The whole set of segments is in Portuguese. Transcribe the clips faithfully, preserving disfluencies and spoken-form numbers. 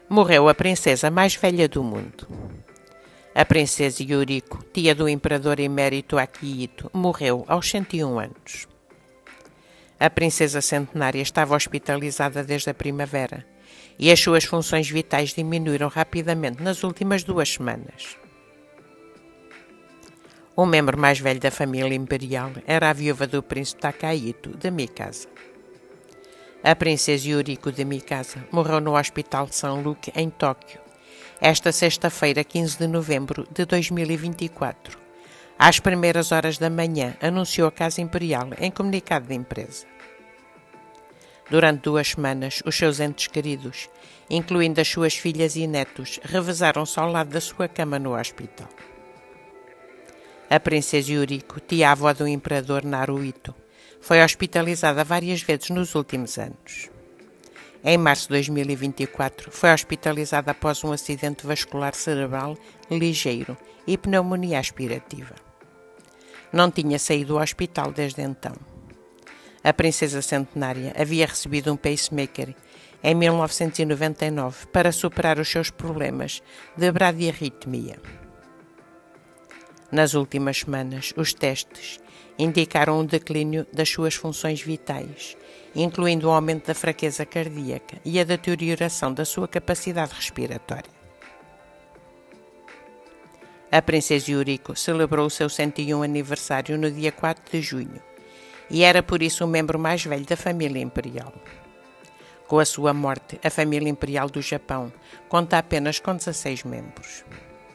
Morreu a princesa mais velha do mundo. A princesa Yuriko, tia do imperador emérito Akihito, morreu aos cento e um anos. A princesa centenária estava hospitalizada desde a primavera e as suas funções vitais diminuíram rapidamente nas últimas duas semanas. O membro mais velho da família imperial era a viúva do príncipe Takahito de Mikasa. A princesa Yuriko de Mikasa morreu no Hospital de São Luque, em Tóquio, esta sexta-feira, quinze de novembro de dois mil e vinte e quatro. Às primeiras horas da manhã, anunciou a Casa Imperial em comunicado de imprensa. Durante duas semanas, os seus entes queridos, incluindo as suas filhas e netos, revezaram-se ao lado da sua cama no hospital. A princesa Yuriko, tia-avó do imperador Naruhito, foi hospitalizada várias vezes nos últimos anos. Em março de dois mil e vinte e quatro, foi hospitalizada após um acidente vascular cerebral ligeiro e pneumonia aspirativa. Não tinha saído do hospital desde então. A princesa centenária havia recebido um pacemaker em mil novecentos e noventa e nove para superar os seus problemas de bradiarritmia. Nas últimas semanas, os testes indicaram um declínio das suas funções vitais, incluindo o aumento da fraqueza cardíaca e a deterioração da sua capacidade respiratória. A princesa Yuriko celebrou o seu cento e um aniversário no dia quatro de junho e era por isso o membro mais velho da família imperial. Com a sua morte, a família imperial do Japão conta apenas com dezasseis membros.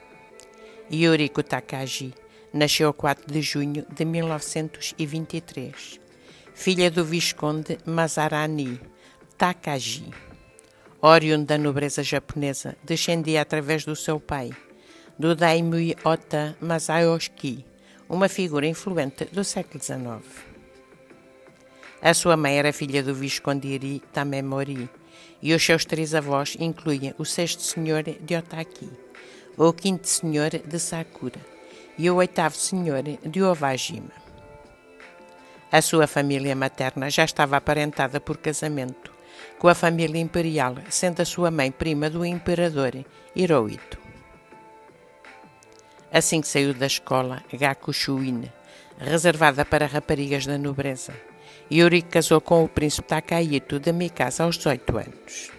Yuriko Takagi nasceu a quatro de junho de mil novecentos e vinte e três, filha do visconde Masarani Takagi. Oriundo da nobreza japonesa, descendia através do seu pai, do daimyo Ota Masayoshi, uma figura influente do século dezenove. A sua mãe era filha do visconde Iri Tamemori e os seus três avós incluem o sexto senhor de Otaki, o quinto senhor de Sakura e o oitavo senhor de Owajima. A sua família materna já estava aparentada por casamento com a família imperial, sendo a sua mãe prima do imperador Hirohito. Assim que saiu da escola Gakushuin, reservada para raparigas da nobreza, Yuriko casou com o príncipe Takahito de Mikasa aos dezoito anos.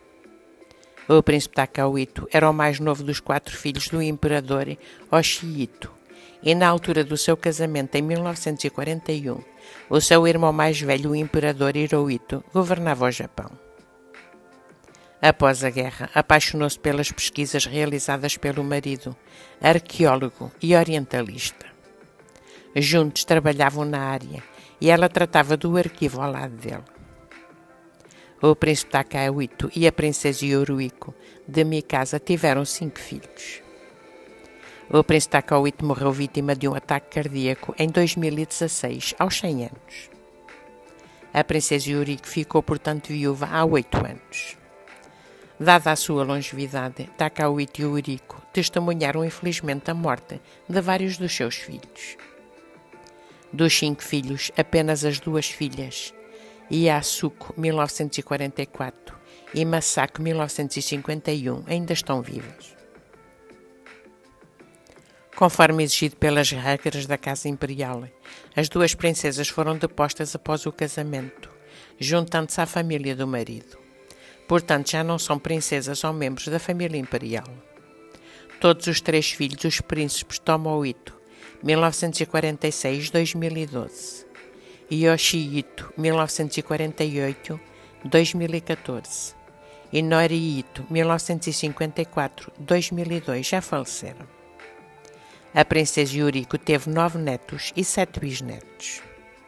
O príncipe Takahito era o mais novo dos quatro filhos do imperador Yoshihito, e na altura do seu casamento em mil novecentos e quarenta e um, o seu irmão mais velho, o imperador Hirohito, governava o Japão. Após a guerra, apaixonou-se pelas pesquisas realizadas pelo marido, arqueólogo e orientalista. Juntos trabalhavam na área e ela tratava do arquivo ao lado dele. O príncipe Takahito e a princesa Yuriko de Mikasa tiveram cinco filhos. O príncipe Takahito morreu vítima de um ataque cardíaco em dois mil e dezasseis, aos cem anos. A princesa Yuriko ficou, portanto, viúva há oito anos. Dada a sua longevidade, Takahito e Yuriko testemunharam infelizmente a morte de vários dos seus filhos. Dos cinco filhos, apenas as duas filhas, Yasuko, mil novecentos e quarenta e quatro, e Masako, mil novecentos e cinquenta e um, ainda estão vivas. Conforme exigido pelas regras da Casa Imperial, as duas princesas foram depostas após o casamento, juntando-se à família do marido. Portanto, já não são princesas ou membros da família imperial. Todos os três filhos, os príncipes Tomohito, mil novecentos e quarenta e seis a dois mil e doze, Yoshihito, mil novecentos e quarenta e oito a dois mil e catorze, e Norihito, mil novecentos e cinquenta e quatro a dois mil e dois, já faleceram. A princesa Yuriko teve nove netos e sete bisnetos.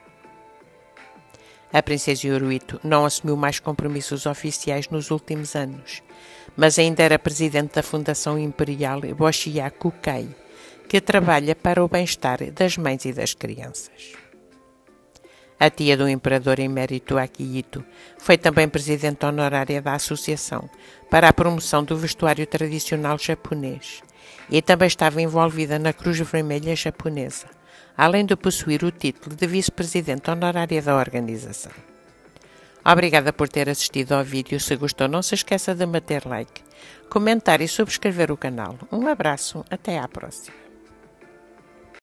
A princesa Yuriko não assumiu mais compromissos oficiais nos últimos anos, mas ainda era presidente da Fundação Imperial Boshiakukai, que trabalha para o bem-estar das mães e das crianças. A tia do imperador emérito Akihito foi também presidente honorária da Associação para a Promoção do Vestuário Tradicional Japonês e também estava envolvida na Cruz Vermelha Japonesa, além de possuir o título de vice-presidente honorária da organização. Obrigada por ter assistido ao vídeo. Se gostou, não se esqueça de meter like, comentar e subscrever o canal. Um abraço, até à próxima.